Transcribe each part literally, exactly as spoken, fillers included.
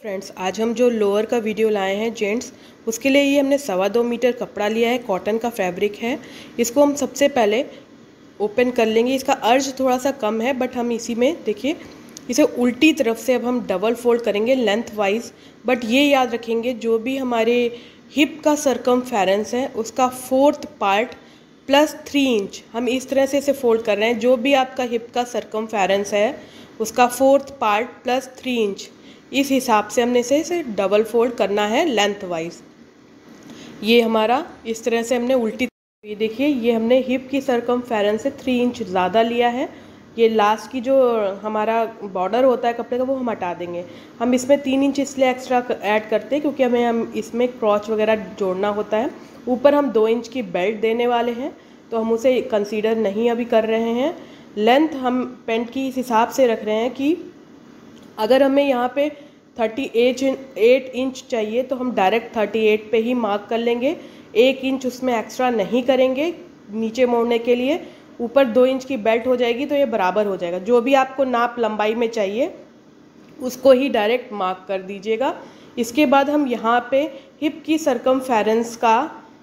Friends, आज हम जो लोअर का वीडियो लाए हैं जेंट्स, उसके लिए ये हमने सवा दो मीटर कपड़ा लिया है। कॉटन का फैब्रिक है। इसको हम सबसे पहले ओपन कर लेंगे। इसका अर्ज थोड़ा सा कम है, बट हम इसी में देखिए इसे उल्टी तरफ से अब हम डबल फोल्ड करेंगे लेंथ वाइज। बट ये याद रखेंगे, जो भी हमारे हिप का सरकमफेरेंस है उसका fourth part plus three inch हम इस तरह से इसे फोल्ड कर रहे हैं। जो भी आपका हिप का सरकमफेरेंस है उसका fourth part plus three inch, इस हिसाब से हमने इसे इसे डबल फोल्ड करना है लेंथ वाइज। ये हमारा इस तरह से हमने उल्टी, ये देखिए ये हमने हिप की सरकमफेरेंस से थ्री इंच ज़्यादा लिया है। ये लास्ट की जो हमारा बॉर्डर होता है कपड़े का वो हम हटा देंगे। हम इसमें तीन इंच इसलिए एक्स्ट्रा ऐड करते हैं क्योंकि हमें हम इसमें क्रॉच वगैरह जोड़ना होता है। ऊपर हम दो इंच की बेल्ट देने वाले हैं, तो हम उसे कंसीडर नहीं अभी कर रहे हैं। लेंथ हम पेंट की इस हिसाब से रख रहे हैं कि अगर हमें यहाँ पे थर्टी एट इंच चाहिए तो हम डायरेक्ट थर्टी एट पे ही मार्क कर लेंगे। एक इंच उसमें एक्स्ट्रा नहीं करेंगे नीचे मोड़ने के लिए। ऊपर दो इंच की बेल्ट हो जाएगी तो ये बराबर हो जाएगा। जो भी आपको नाप लंबाई में चाहिए उसको ही डायरेक्ट मार्क कर दीजिएगा। इसके बाद हम यहाँ पे हिप की सरकमफेरेंस का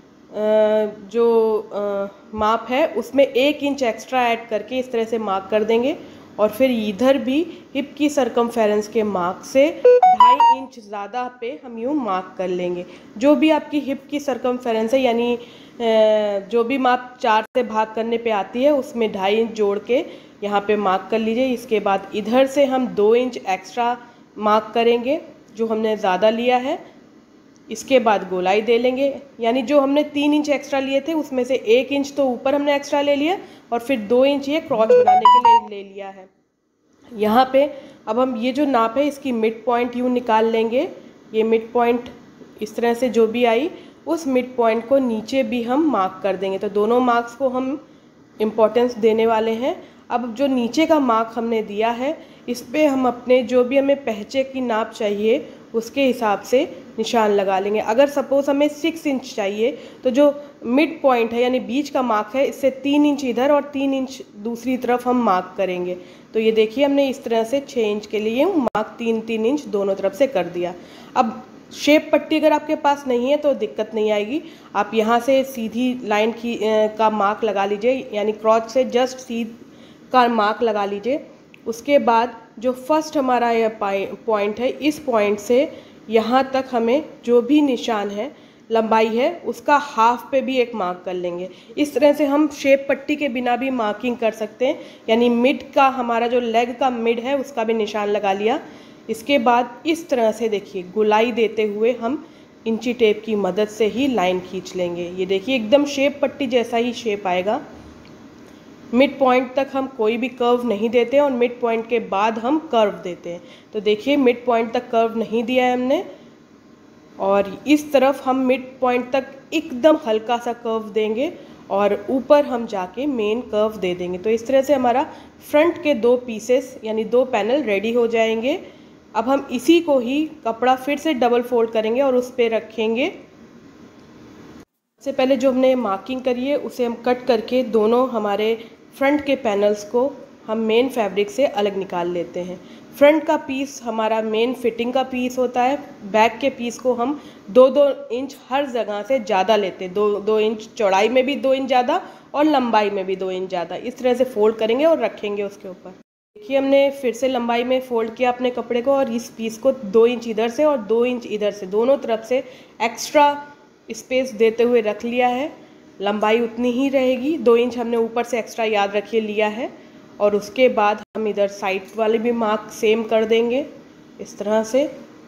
जो माप है उसमें एक इंच एक्स्ट्रा ऐड करके इस तरह से मार्क कर देंगे। और फिर इधर भी हिप की सरकमफेरेंस के मार्क से ढाई इंच ज़्यादा पे हम यूँ मार्क कर लेंगे। जो भी आपकी हिप की सरकमफेरेंस है, यानी जो भी माप चार से भाग करने पे आती है उसमें ढाई इंच जोड़ के यहाँ पे मार्क कर लीजिए। इसके बाद इधर से हम दो इंच एक्स्ट्रा मार्क करेंगे जो हमने ज़्यादा लिया है। इसके बाद गोलाई दे लेंगे, यानी जो हमने तीन इंच एक्स्ट्रा लिए थे उसमें से एक इंच तो ऊपर हमने एक्स्ट्रा ले लिया और फिर दो इंच ये क्रॉच बनाने के लिए ले लिया है। यहाँ पे अब हम ये जो नाप है इसकी मिड पॉइंट यूँ निकाल लेंगे। ये मिड पॉइंट इस तरह से जो भी आई उस मिड पॉइंट को नीचे भी हम मार्क कर देंगे। तो दोनों मार्क्स को हम इम्पोर्टेंस देने वाले हैं। अब जो नीचे का मार्क हमने दिया है इस पर हम अपने जो भी हमें पहचे की नाप चाहिए उसके हिसाब से निशान लगा लेंगे। अगर सपोज़ हमें सिक्स इंच चाहिए तो जो मिड पॉइंट है यानी बीच का मार्क है इससे तीन इंच इधर और तीन इंच दूसरी तरफ हम मार्क करेंगे। तो ये देखिए हमने इस तरह से छः इंच के लिए मार्क तीन तीन इंच दोनों तरफ से कर दिया। अब शेप पट्टी अगर आपके पास नहीं है तो दिक्कत नहीं आएगी। आप यहाँ से सीधी लाइन की का मार्क लगा लीजिए, यानी क्रॉच से जस्ट सीध का मार्क लगा लीजिए। उसके बाद जो फर्स्ट हमारा यह पॉइंट है इस पॉइंट से यहाँ तक हमें जो भी निशान है लंबाई है उसका हाफ पे भी एक मार्क कर लेंगे। इस तरह से हम शेप पट्टी के बिना भी मार्किंग कर सकते हैं, यानी मिड का हमारा जो लेग का मिड है उसका भी निशान लगा लिया। इसके बाद इस तरह से देखिए गोलाई देते हुए हम इंची टेप की मदद से ही लाइन खींच लेंगे। ये देखिए एकदम शेप पट्टी जैसा ही शेप आएगा। मिड पॉइंट तक हम कोई भी कर्व नहीं देते और मिड पॉइंट के बाद हम कर्व देते हैं। तो देखिए मिड पॉइंट तक कर्व नहीं दिया है हमने, और इस तरफ हम मिड पॉइंट तक एकदम हल्का सा कर्व देंगे और ऊपर हम जाके मेन कर्व दे देंगे। तो इस तरह से हमारा फ्रंट के दो पीसेस यानी दो पैनल रेडी हो जाएंगे। अब हम इसी को ही कपड़ा फिर से डबल फोल्ड करेंगे और उस पर रखेंगे। सबसे पहले जो हमने मार्किंग करी है उसे हम कट करके दोनों हमारे फ्रंट के पैनल्स को हम मेन फैब्रिक से अलग निकाल लेते हैं। फ्रंट का पीस हमारा मेन फिटिंग का पीस होता है। बैक के पीस को हम दो दो इंच हर जगह से ज़्यादा लेते हैं। दो दो इंच चौड़ाई में भी दो इंच ज़्यादा और लंबाई में भी दो इंच ज़्यादा। इस तरह से फोल्ड करेंगे और रखेंगे उसके ऊपर। देखिए हमने फिर से लंबाई में फोल्ड किया अपने कपड़े को और इस पीस को दो इंच इधर से और दो इंच इधर से दोनों तरफ से एक्स्ट्रा स्पेस देते हुए रख लिया है। लंबाई उतनी ही रहेगी, दो इंच हमने ऊपर से एक्स्ट्रा याद रखिए लिया है। और उसके बाद हम इधर साइड वाले भी मार्क सेम कर देंगे इस तरह से।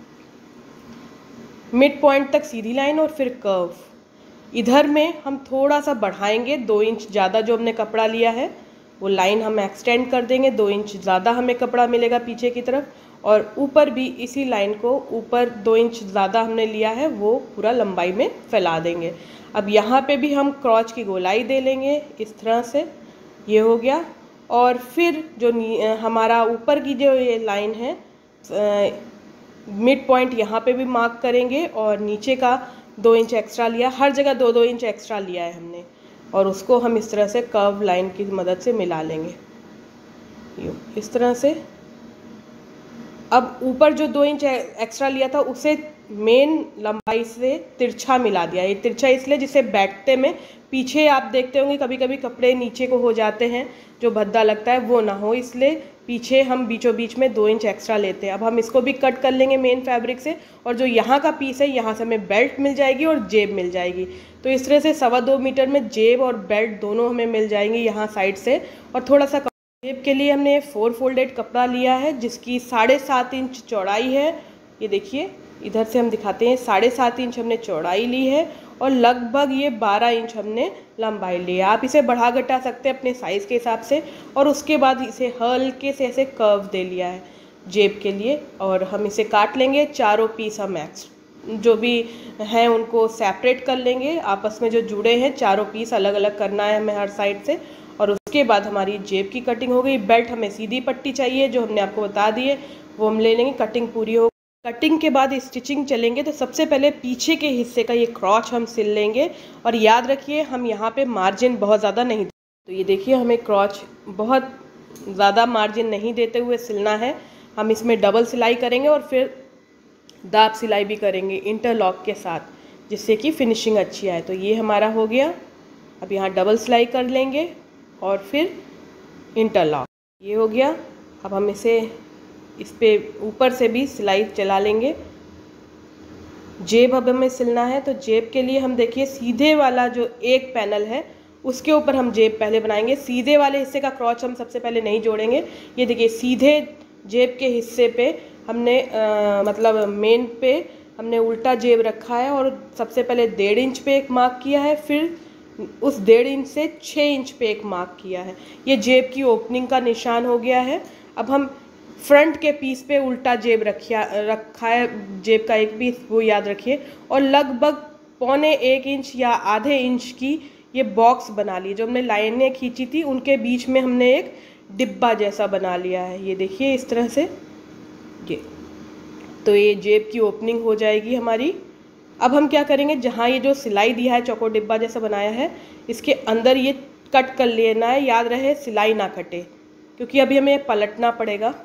मिड पॉइंट तक सीधी लाइन और फिर कर्व। इधर में हम थोड़ा सा बढ़ाएंगे, दो इंच ज़्यादा जो हमने कपड़ा लिया है वो लाइन हम एक्सटेंड कर देंगे। दो इंच ज़्यादा हमें कपड़ा मिलेगा पीछे की तरफ, और ऊपर भी इसी लाइन को ऊपर दो इंच ज़्यादा हमने लिया है वो पूरा लंबाई में फैला देंगे। अब यहाँ पे भी हम क्रॉच की गोलाई दे लेंगे इस तरह से। ये हो गया। और फिर जो हमारा ऊपर की जो ये लाइन है मिड पॉइंट यहाँ पे भी मार्क करेंगे और नीचे का दो इंच एक्स्ट्रा लिया, हर जगह दो दो इंच एक्स्ट्रा लिया है हमने, और उसको हम इस तरह से कर्व लाइन की मदद से मिला लेंगे यूँ इस तरह से। अब ऊपर जो दो इंच एक्स्ट्रा लिया था उसे मेन लंबाई से तिरछा मिला दिया। ये तिरछा इसलिए जिससे बैठते में पीछे आप देखते होंगे कभी कभी कपड़े नीचे को हो जाते हैं, जो भद्दा लगता है वो ना हो, इसलिए पीछे हम बीचों बीच में दो इंच एक्स्ट्रा लेते हैं। अब हम इसको भी कट कर लेंगे मेन फैब्रिक से, और जो यहाँ का पीस है यहाँ से हमें बेल्ट मिल जाएगी और जेब मिल जाएगी। तो इस तरह से सवा दो मीटर में जेब और बेल्ट दोनों हमें मिल जाएंगी यहाँ साइड से। और थोड़ा सा जेब के लिए हमने फोर फोल्डेड कपड़ा लिया है जिसकी साढ़े सात इंच चौड़ाई है। ये देखिए इधर से हम दिखाते हैं, साढ़े सात इंच हमने चौड़ाई ली है और लगभग ये बारह इंच हमने लंबाई ली है। आप इसे बढ़ा घटा सकते हैं अपने साइज़ के हिसाब से। और उसके बाद इसे हल्के से ऐसे कर्व दे लिया है जेब के लिए, और हम इसे काट लेंगे। चारों पीस हम एक्स जो भी हैं उनको सेपरेट कर लेंगे, आपस में जो जुड़े हैं चारों पीस अलग अलग करना है हमें हर साइड से। और उसके बाद हमारी जेब की कटिंग हो गई। बेल्ट हमें सीधी पट्टी चाहिए जो हमने आपको बता दी है, वो हम ले लेंगे। कटिंग पूरी हो, कटिंग के बाद स्टिचिंग चलेंगे। तो सबसे पहले पीछे के हिस्से का ये क्रॉच हम सिल लेंगे। और याद रखिए हम यहाँ पे मार्जिन बहुत ज़्यादा नहीं, तो ये देखिए हमें क्रॉच बहुत ज़्यादा मार्जिन नहीं देते हुए सिलना है। हम इसमें डबल सिलाई करेंगे और फिर दाब सिलाई भी करेंगे इंटरलॉक के साथ, जिससे कि फिनिशिंग अच्छी आए। तो ये हमारा हो गया। अब यहाँ डबल सिलाई कर लेंगे और फिर इंटरलॉक, ये हो गया। अब हम इसे इस पे ऊपर से भी सिलाई चला लेंगे। जेब अब हमें सिलना है, तो जेब के लिए हम देखिए सीधे वाला जो एक पैनल है उसके ऊपर हम जेब पहले बनाएंगे। सीधे वाले हिस्से का क्रॉच हम सबसे पहले नहीं जोड़ेंगे। ये देखिए सीधे जेब के हिस्से पे हमने आ, मतलब मेन पे हमने उल्टा जेब रखा है और सबसे पहले डेढ़ इंच पे एक मार्क किया है, फिर उस डेढ़ इंच से छः इंच पे एक मार्क किया है। ये जेब की ओपनिंग का निशान हो गया है। अब हम फ्रंट के पीस पे उल्टा जेब रखिया रखा है, जेब का एक पीस, वो याद रखिए। और लगभग पौने एक इंच या आधे इंच की ये बॉक्स बना ली। जो हमने लाइनें खींची थी उनके बीच में हमने एक डिब्बा जैसा बना लिया है। ये देखिए इस तरह से, ये तो ये जेब की ओपनिंग हो जाएगी हमारी। अब हम क्या करेंगे, जहाँ ये जो सिलाई दिया है चौको डिब्बा जैसा बनाया है, इसके अंदर ये कट कर लेना है। याद रहे सिलाई ना कटे, क्योंकि अभी हमें पलटना पड़ेगा।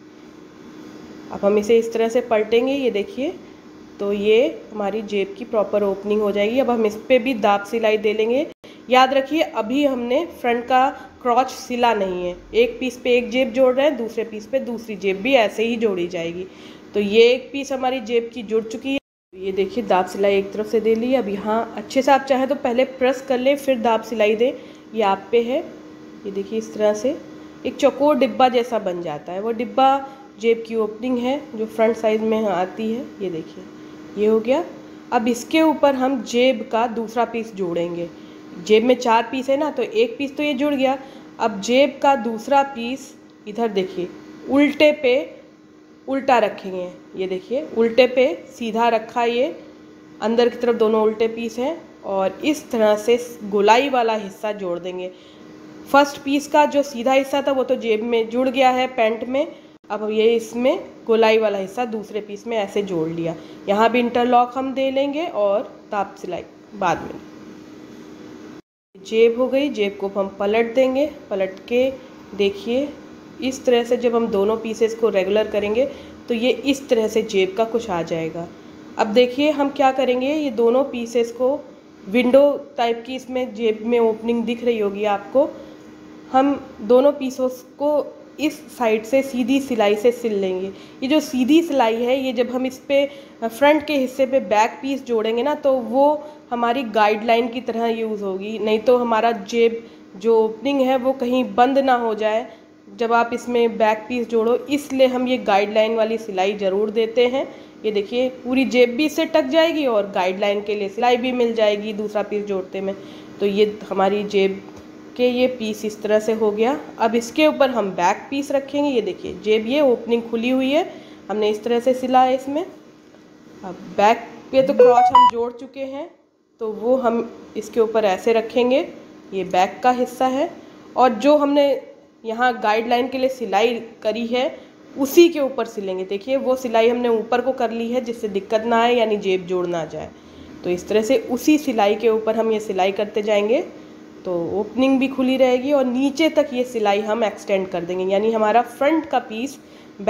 अब हम इसे इस तरह से पलटेंगे, ये देखिए, तो ये हमारी जेब की प्रॉपर ओपनिंग हो जाएगी। अब हम इस पर भी दाब सिलाई दे लेंगे। याद रखिए अभी हमने फ्रंट का क्रॉच सिला नहीं है, एक पीस पे एक जेब जोड़ रहे हैं, दूसरे पीस पे दूसरी जेब भी ऐसे ही जोड़ी जाएगी। तो ये एक पीस हमारी जेब की जुड़ चुकी है। ये देखिए दाब सिलाई एक तरफ से दे ली। अब यहाँ अच्छे से आप चाहें तो पहले प्रेस कर ले फिर दाब सिलाई दें, ये आप पे है। ये देखिए इस तरह से एक चौकोर डिब्बा जैसा बन जाता है। वो डिब्बा जेब की ओपनिंग है जो फ्रंट साइड में आती है। ये देखिए ये हो गया। अब इसके ऊपर हम जेब का दूसरा पीस जोड़ेंगे। जेब में चार पीस है ना, तो एक पीस तो ये जुड़ गया। अब जेब का दूसरा पीस इधर देखिए उल्टे पे उल्टा रखेंगे। ये देखिए उल्टे पे सीधा रखा, ये अंदर की तरफ दोनों उल्टे पीस हैं, और इस तरह से गोलाई वाला हिस्सा जोड़ देंगे। फर्स्ट पीस का जो सीधा हिस्सा था वो तो जेब में जुड़ गया है पैंट में। अब ये इसमें गोलाई वाला हिस्सा दूसरे पीस में ऐसे जोड़ लिया। यहाँ भी इंटरलॉक हम दे लेंगे और दाब सिलाई बाद में। जेब हो गई, जेब को हम पलट देंगे। पलट के देखिए इस तरह से जब हम दोनों पीसेस को रेगुलर करेंगे तो ये इस तरह से जेब का कुछ आ जाएगा। अब देखिए हम क्या करेंगे, ये दोनों पीसेस को विंडो टाइप की इसमें जेब में ओपनिंग दिख रही होगी आपको। हम दोनों पीसों को इस साइड से सीधी सिलाई से सिल लेंगे। ये जो सीधी सिलाई है ये जब हम इस पे फ्रंट के हिस्से पे बैक पीस जोड़ेंगे ना, तो वो हमारी गाइडलाइन की तरह यूज़ होगी। नहीं तो हमारा जेब जो ओपनिंग है वो कहीं बंद ना हो जाए जब आप इसमें बैक पीस जोड़ो, इसलिए हम ये गाइडलाइन वाली सिलाई ज़रूर देते हैं। ये देखिए पूरी जेब भी इससे टक जाएगी और गाइडलाइन के लिए सिलाई भी मिल जाएगी दूसरा पीस जोड़ते में। तो ये हमारी जेब के ये पीस इस तरह से हो गया। अब इसके ऊपर हम बैक पीस रखेंगे। ये देखिए जेब ये ओपनिंग खुली हुई है, हमने इस तरह से सिला है इसमें। अब बैक पे तो क्रॉच हम जोड़ चुके हैं, तो वो हम इसके ऊपर ऐसे रखेंगे। ये बैक का हिस्सा है, और जो हमने यहाँ गाइडलाइन के लिए सिलाई करी है उसी के ऊपर सिलेंगे। देखिए वो सिलाई हमने ऊपर को कर ली है जिससे दिक्कत ना आए, यानी जेब जोड़ ना जाए। तो इस तरह से उसी सिलाई के ऊपर हम ये सिलाई करते जाएंगे, तो ओपनिंग भी खुली रहेगी और नीचे तक ये सिलाई हम एक्सटेंड कर देंगे। यानी हमारा फ्रंट का पीस बैक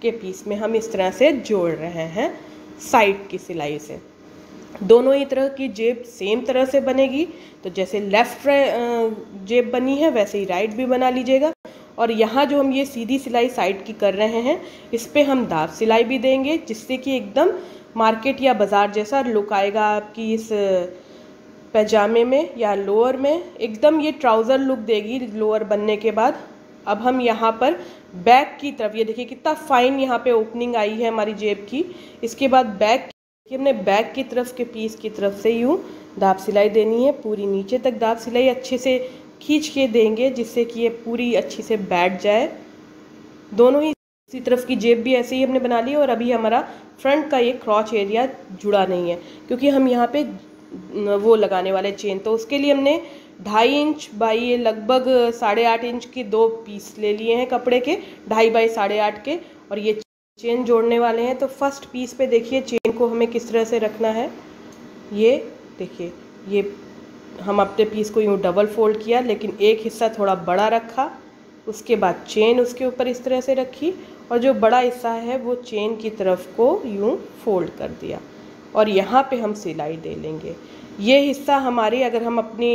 के पीस में हम इस तरह से जोड़ रहे हैं साइड की सिलाई से। दोनों ही तरह की जेब सेम तरह से बनेगी, तो जैसे लेफ़्ट जेब बनी है वैसे ही राइट भी बना लीजिएगा। और यहाँ जो हम ये सीधी सिलाई साइड की कर रहे हैं, इस पर हम दाब सिलाई भी देंगे, जिससे कि एकदम मार्केट या बाज़ार जैसा लुक आएगा आपकी इस पैजामे में या लोअर में। एकदम ये ट्राउज़र लुक देगी लोअर बनने के बाद। अब हम यहाँ पर बैक की तरफ, ये देखिए कितना फाइन यहाँ पे ओपनिंग आई है हमारी जेब की। इसके बाद बैक कि हमने बैक की तरफ के पीस की तरफ से यूँ दाब सिलाई देनी है, पूरी नीचे तक दाब सिलाई अच्छे से खींच के देंगे, जिससे कि ये पूरी अच्छी से बैठ जाए। दोनों ही इसी तरफ की जेब भी ऐसे ही हमने बना ली। और अभी हमारा फ्रंट का ये क्रॉच एरिया जुड़ा नहीं है, क्योंकि हम यहाँ पे वो लगाने वाले चेन, तो उसके लिए हमने ढाई इंच बाई लगभग साढ़े आठ इंच के दो पीस ले लिए हैं कपड़े के, ढाई बाई साढ़े आठ के, और ये चेन जोड़ने वाले हैं। तो फर्स्ट पीस पे देखिए चेन को हमें किस तरह से रखना है। ये देखिए, ये हम अपने पीस को यूँ डबल फोल्ड किया, लेकिन एक हिस्सा थोड़ा बड़ा रखा, उसके बाद चेन उसके ऊपर इस तरह से रखी, और जो बड़ा हिस्सा है वो चेन की तरफ को यूँ फोल्ड कर दिया, और यहाँ पे हम सिलाई दे लेंगे। ये हिस्सा हमारी, अगर हम अपनी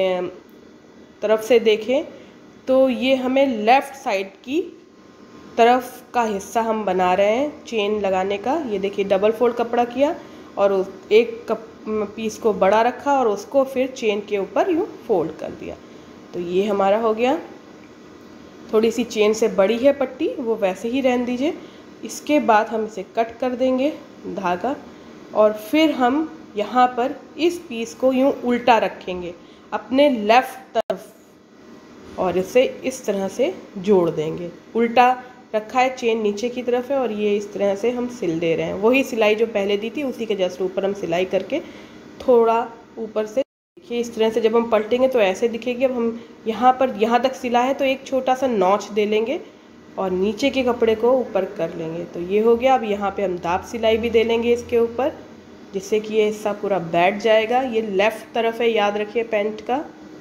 तरफ से देखें तो ये हमें लेफ़्ट साइड की तरफ का हिस्सा हम बना रहे हैं चेन लगाने का। ये देखिए डबल फोल्ड कपड़ा किया और एक कप पीस को बड़ा रखा और उसको फिर चेन के ऊपर यूँ फोल्ड कर दिया। तो ये हमारा हो गया। थोड़ी सी चेन से बड़ी है पट्टी, वो वैसे ही रहने दीजिए। इसके बाद हम इसे कट कर देंगे धागा, और फिर हम यहाँ पर इस पीस को यूँ उल्टा रखेंगे अपने लेफ़्ट तरफ, और इसे इस तरह से जोड़ देंगे। उल्टा रखा है, चेन नीचे की तरफ है, और ये इस तरह से हम सिल दे रहे हैं। वही सिलाई जो पहले दी थी उसी के जस्ट ऊपर हम सिलाई करके थोड़ा ऊपर से, देखिए इस तरह से जब हम पलटेंगे तो ऐसे दिखेगी। अब हम यहाँ पर यहाँ तक सिला है तो एक छोटा सा नॉच दे लेंगे और नीचे के कपड़े को ऊपर कर लेंगे। तो ये हो गया। अब यहाँ पे हम दाब सिलाई भी दे लेंगे इसके ऊपर, जिससे कि ये हिस्सा पूरा बैठ जाएगा। ये लेफ़्ट तरफ है, याद रखिए पैंट का।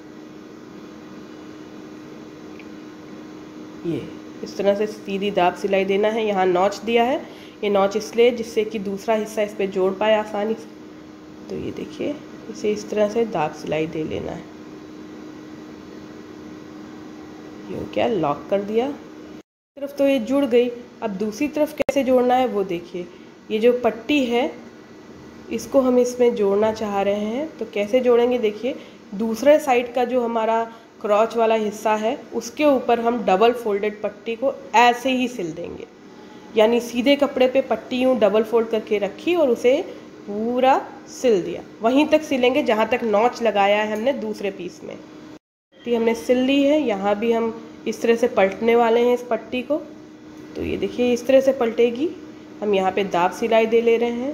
ये इस तरह से सीधी दाब सिलाई देना है। यहाँ नॉच दिया है, ये नॉच इसलिए जिससे कि दूसरा हिस्सा इस पर जोड़ पाए आसानी से। तो ये देखिए, इसे इस तरह से दाब सिलाई दे लेना है। ये क्या लॉक कर दिया, तरफ तो ये जुड़ गई। अब दूसरी तरफ कैसे जोड़ना है वो देखिए। ये जो पट्टी है इसको हम इसमें जोड़ना चाह रहे हैं, तो कैसे जोड़ेंगे देखिए। दूसरे साइड का जो हमारा क्रॉच वाला हिस्सा है उसके ऊपर हम डबल फोल्डेड पट्टी को ऐसे ही सिल देंगे, यानी सीधे कपड़े पे पट्टी यूँ डबल फोल्ड करके रखी और उसे पूरा सिल दिया। वहीं तक सिलेंगे जहाँ तक नॉच लगाया है हमने दूसरे पीस में। पट्टी हमने सिल ली है, यहाँ भी हम इस तरह से पलटने वाले हैं इस पट्टी को। तो ये देखिए इस तरह से पलटेगी। हम यहाँ पे दाब सिलाई दे ले रहे हैं।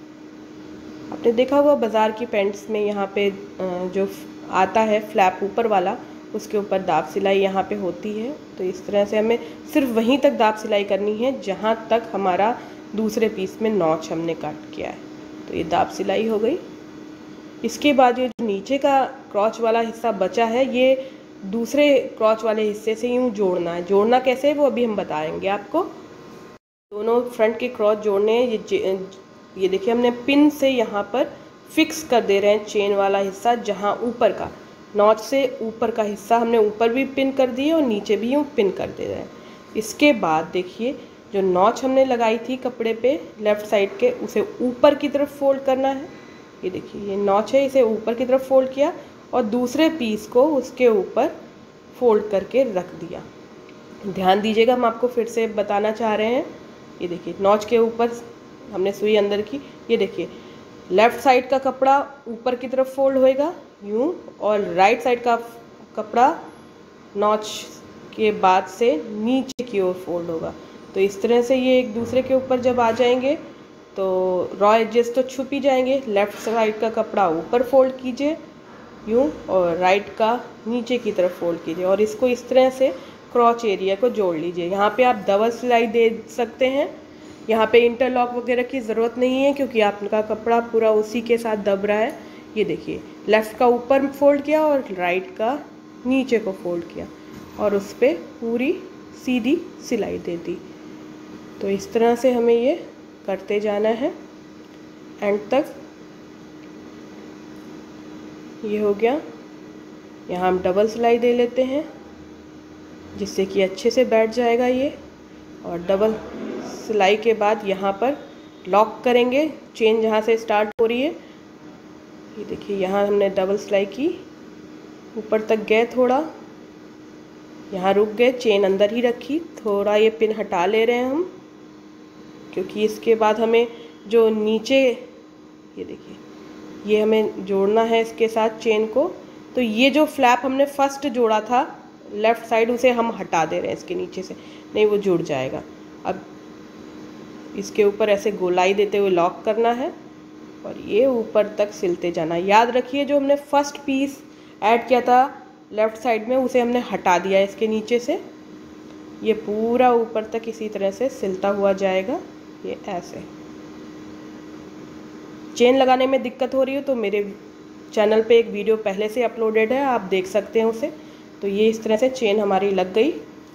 आपने देखा होगा बाज़ार की पैंट्स में यहाँ पे जो आता है फ्लैप ऊपर वाला, उसके ऊपर दाब सिलाई यहाँ पे होती है। तो इस तरह से हमें सिर्फ वहीं तक दाब सिलाई करनी है जहाँ तक हमारा दूसरे पीस में नॉच हमने काट किया है। तो ये दाब सिलाई हो गई। इसके बाद ये जो नीचे का क्रॉच वाला हिस्सा बचा है, ये दूसरे क्रॉच वाले हिस्से से यूँ जोड़ना है। जोड़ना कैसे है वो अभी हम बताएंगे आपको। दोनों फ्रंट के क्रॉच जोड़ने हैं। ये ये देखिए हमने पिन से यहाँ पर फिक्स कर दे रहे हैं चेन वाला हिस्सा, जहाँ ऊपर का नॉच से ऊपर का हिस्सा हमने ऊपर भी पिन कर दिए और नीचे भी यूँ पिन कर दे रहे हैं। इसके बाद देखिए जो नॉच हमने लगाई थी कपड़े पे लेफ़्ट साइड के, उसे ऊपर की तरफ फोल्ड करना है। ये देखिए ये नॉच है, इसे ऊपर की तरफ फोल्ड किया और दूसरे पीस को उसके ऊपर फोल्ड करके रख दिया। ध्यान दीजिएगा, हम आपको फिर से बताना चाह रहे हैं। ये देखिए नॉच के ऊपर हमने सुई अंदर की। ये देखिए लेफ़्ट साइड का कपड़ा ऊपर की तरफ फोल्ड होएगा यूँ, और राइट साइड का कपड़ा नॉच के बाद से नीचे की ओर फोल्ड होगा। तो इस तरह से ये एक दूसरे के ऊपर जब आ जाएंगे तो रॉ एजेस तो छुप ही जाएंगे। लेफ़्ट साइड का कपड़ा ऊपर फोल्ड कीजिए यूँ, और राइट का नीचे की तरफ फोल्ड कीजिए, और इसको इस तरह से क्रॉच एरिया को जोड़ लीजिए। यहाँ पे आप डबल सिलाई दे सकते हैं। यहाँ पे इंटरलॉक वगैरह की ज़रूरत नहीं है, क्योंकि आपका कपड़ा पूरा उसी के साथ दब रहा है। ये देखिए लेफ़्ट का ऊपर फोल्ड किया और राइट का नीचे को फोल्ड किया, और उस पर पूरी सीधी सिलाई दे दी। तो इस तरह से हमें ये करते जाना है एंड तक। ये हो गया। यहाँ हम डबल सिलाई दे लेते हैं जिससे कि अच्छे से बैठ जाएगा ये। और डबल सिलाई के बाद यहाँ पर लॉक करेंगे, चेन जहाँ से स्टार्ट हो रही है। ये देखिए यहाँ हमने डबल सिलाई की, ऊपर तक गए थोड़ा, यहाँ रुक गए, चेन अंदर ही रखी, थोड़ा ये पिन हटा ले रहे हैं हम, क्योंकि इसके बाद हमें जो नीचे, ये देखिए ये हमें जोड़ना है इसके साथ चेन को। तो ये जो फ्लैप हमने फर्स्ट जोड़ा था लेफ़्ट साइड, उसे हम हटा दे रहे हैं इसके नीचे से, नहीं वो जुड़ जाएगा। अब इसके ऊपर ऐसे गोलाई देते हुए लॉक करना है और ये ऊपर तक सिलते जाना। याद रखिए जो हमने फर्स्ट पीस ऐड किया था लेफ़्ट साइड में, उसे हमने हटा दिया इसके नीचे से। ये पूरा ऊपर तक इसी तरह से सिलता हुआ जाएगा। ये ऐसे चेन लगाने में दिक्कत हो रही हो तो मेरे चैनल पे एक वीडियो पहले से अपलोडेड है, आप देख सकते हैं उसे। तो ये इस तरह से चेन हमारी लग गई।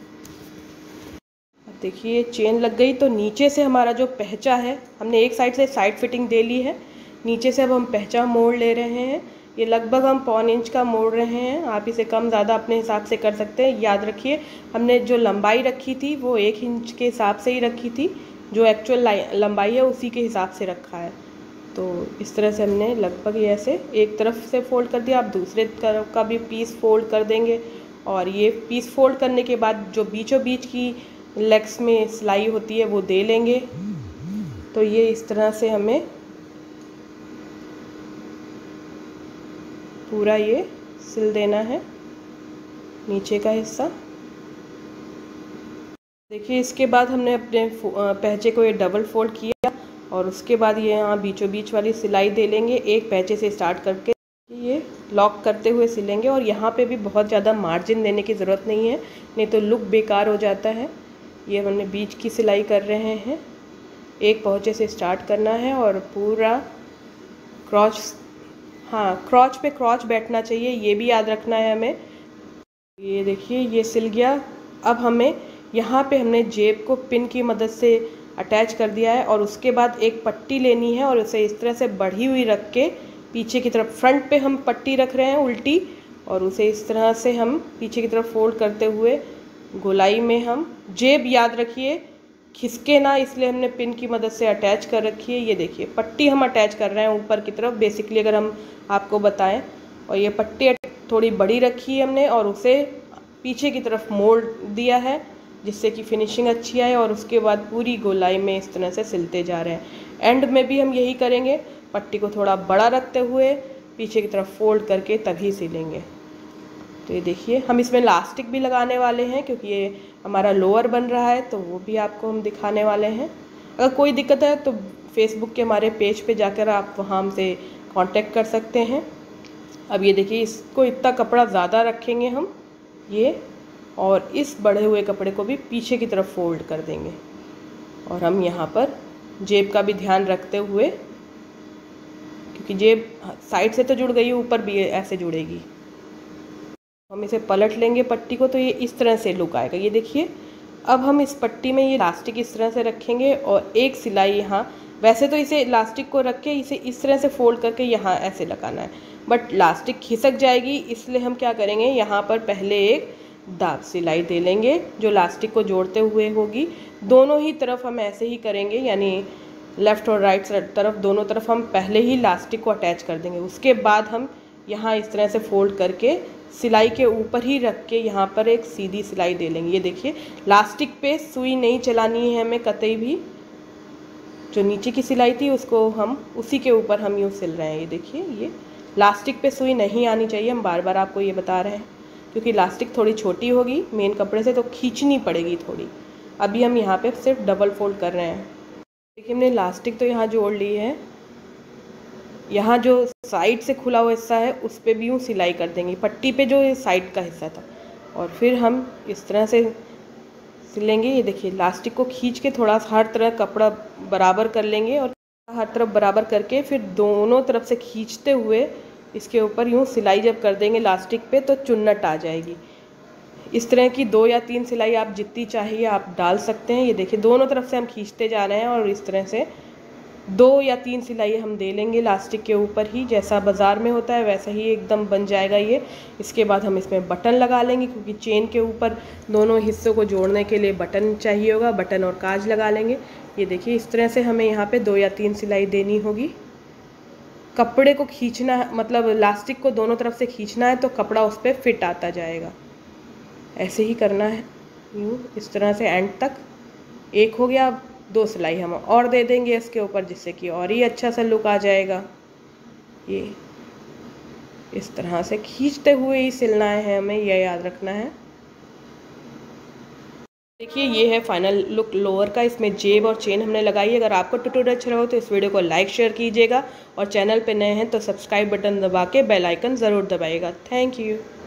अब देखिए चेन लग गई, तो नीचे से हमारा जो पहचा है, हमने एक साइड से साइड फिटिंग दे ली है, नीचे से अब हम पहचा मोड़ ले रहे हैं। ये लगभग हम पौन इंच का मोड़ रहे हैं, आप इसे कम ज़्यादा अपने हिसाब से कर सकते हैं। याद रखिए हमने जो लंबाई रखी थी वो एक इंच के हिसाब से ही रखी थी, जो एक्चुअल लंबाई है उसी के हिसाब से रखा है। तो इस तरह से हमने लगभग ये ऐसे एक तरफ से फोल्ड कर दिया। आप दूसरे तरफ का भी पीस फोल्ड कर देंगे और ये पीस फोल्ड करने के बाद जो बीचों बीच की लेग्स में सिलाई होती है वो दे लेंगे। तो ये इस तरह से हमें पूरा ये सिल देना है नीचे का हिस्सा। देखिए इसके बाद हमने अपने पहचे को ये डबल फोल्ड किया और उसके बाद ये यहाँ बीचों बीच वाली सिलाई दे लेंगे, एक पहचे से स्टार्ट करके ये लॉक करते हुए सिलेंगे। और यहाँ पे भी बहुत ज़्यादा मार्जिन देने की ज़रूरत नहीं है, नहीं तो लुक बेकार हो जाता है। ये हमने बीच की सिलाई कर रहे हैं, एक पहुँचे से स्टार्ट करना है और पूरा क्रॉच, हाँ क्रॉच पे क्रॉच बैठना चाहिए, ये भी याद रखना है हमें। ये देखिए ये सिल गया। अब हमें यहाँ पे हमने जेब को पिन की मदद से अटैच कर दिया है और उसके बाद एक पट्टी लेनी है और उसे इस तरह से बढ़ी हुई रख के पीछे की तरफ, फ्रंट पे हम पट्टी रख रहे हैं उल्टी, और उसे इस तरह से हम पीछे की तरफ फोल्ड करते हुए गोलाई में हम, जेब याद रखिए खिसके ना, इसलिए हमने पिन की मदद से अटैच कर रखी है। ये देखिए पट्टी हम अटैच कर रहे हैं ऊपर की तरफ, बेसिकली अगर हम आपको बताएं। और ये पट्टी थोड़ी बड़ी रखी है हमने और उसे पीछे की तरफ मोड़ दिया है जिससे कि फिनिशिंग अच्छी आए। और उसके बाद पूरी गोलाई में इस तरह से सिलते जा रहे हैं। एंड में भी हम यही करेंगे, पट्टी को थोड़ा बड़ा रखते हुए पीछे की तरफ फोल्ड करके तभी सिलेंगे। तो ये देखिए हम इसमें इलास्टिक भी लगाने वाले हैं क्योंकि ये हमारा लोअर बन रहा है, तो वो भी आपको हम दिखाने वाले हैं। अगर कोई दिक्कत है तो फेसबुक के हमारे पेज पे जाकर आप वहाँ हमसे कांटेक्ट कर सकते हैं। अब ये देखिए इसको इतना कपड़ा ज़्यादा रखेंगे हम ये, और इस बढ़े हुए कपड़े को भी पीछे की तरफ फोल्ड कर देंगे। और हम यहाँ पर जेब का भी ध्यान रखते हुए, क्योंकि जेब साइड से तो जुड़ गई है, ऊपर भी ऐसे जुड़ेगी। हम इसे पलट लेंगे पट्टी को, तो ये इस तरह से लुक आएगा। ये देखिए अब हम इस पट्टी में ये इलास्टिक इस तरह से रखेंगे और एक सिलाई यहाँ, वैसे तो इसे इलास्टिक को रख के इसे इस तरह से फोल्ड करके यहाँ ऐसे लगाना है, बट इलास्टिक खिसक जाएगी, इसलिए हम क्या करेंगे यहाँ पर पहले एक दाब सिलाई दे लेंगे जो इलास्टिक को जोड़ते हुए होगी। दोनों ही तरफ हम ऐसे ही करेंगे, यानी लेफ़्ट और राइट तरफ दोनों तरफ हम पहले ही इलास्टिक को अटैच कर देंगे। उसके बाद हम यहाँ इस तरह से फोल्ड करके सिलाई के ऊपर ही रख के यहाँ पर एक सीधी सिलाई दे लेंगे। ये देखिए इलास्टिक पे सुई नहीं चलानी है हमें कतई भी, जो नीचे की सिलाई थी उसको हम उसी के ऊपर हम यूँ सिल रहे हैं। ये देखिए ये इलास्टिक पे सुई नहीं आनी चाहिए, हम बार बार आपको ये बता रहे हैं, क्योंकि इलास्टिक थोड़ी छोटी होगी मेन कपड़े से तो खींचनी पड़ेगी थोड़ी। अभी हम यहाँ पे सिर्फ डबल फोल्ड कर रहे हैं। देखिए हमने इलास्टिक तो यहाँ जोड़ ली है, यहाँ जो साइड से खुला हुआ हिस्सा है उस पर भी यूँ सिलाई कर देंगे, पट्टी पे जो साइड का हिस्सा था, और फिर हम इस तरह से सिलेंगे। ये देखिए इलास्टिक को खींच के थोड़ा सा हर तरह कपड़ा बराबर कर लेंगे और हर तरफ बराबर करके फिर दोनों तरफ से खींचते हुए इसके ऊपर यूँ सिलाई जब कर देंगे इलास्टिक पे तो चुन्नट आ जाएगी। इस तरह की दो या तीन सिलाई आप जितनी चाहिए आप डाल सकते हैं। ये देखिए दोनों तरफ से हम खींचते जा रहे हैं और इस तरह से दो या तीन सिलाई हम दे लेंगे लास्टिक के ऊपर ही, जैसा बाज़ार में होता है वैसा ही एकदम बन जाएगा ये। इसके बाद हम इसमें बटन लगा लेंगे, क्योंकि चेन के ऊपर दोनों हिस्सों को जोड़ने के लिए बटन चाहिए होगा। बटन और काज लगा लेंगे। ये देखिए इस तरह से हमें यहाँ पे दो या तीन सिलाई देनी होगी। कपड़े को खींचना मतलब लास्टिक को दोनों तरफ से खींचना है तो कपड़ा उस पर फिट आता जाएगा। ऐसे ही करना है, यूँ इस तरह से एंड तक। एक हो गया, दो सिलाई हम और दे देंगे इसके ऊपर, जिससे कि और ही अच्छा सा लुक आ जाएगा। ये इस तरह से खींचते हुए ही सिलना है, हमें यह याद रखना है। देखिए ये है फाइनल लुक लोअर का। इसमें जेब और चेन हमने लगाई है। अगर आपको ट्यूटोरियल अच्छा लगा तो इस वीडियो को लाइक शेयर कीजिएगा और चैनल पे नए हैं तो सब्सक्राइब बटन दबा के बेल आइकन ज़रूर दबाइएगा। Thank you.